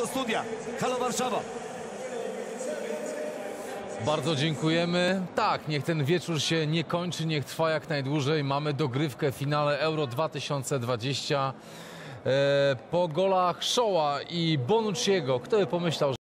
do studia. Halo Warszawa. Bardzo dziękujemy. Tak, niech ten wieczór się nie kończy, niech trwa jak najdłużej. Mamy dogrywkę w finale Euro 2020. Po golach Shoa i Bonucciego. Kto by pomyślał,